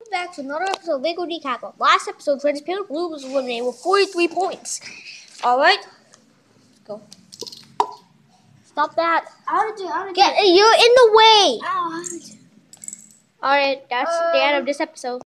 back to another episode of Lego Decathlon. Last episode, Transparent Blue was eliminated with 43 points. Alright. Let's go. Stop that. You're in the way. Alright, that's the end of this episode.